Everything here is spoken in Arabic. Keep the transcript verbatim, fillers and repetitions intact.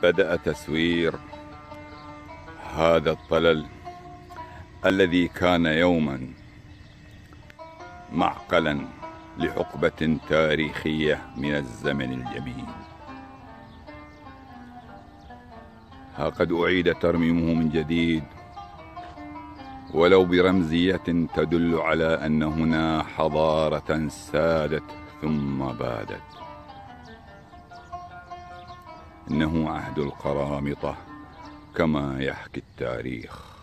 بدأ تسوير هذا الطلل الذي كان يوما معقلا لحقبة تاريخية من الزمن الجميل. ها قد أعيد ترميمه من جديد، ولو برمزية تدل على أن هنا حضارة سادت ثم بادت. إنه عهد القرامطة كما يحكي التاريخ.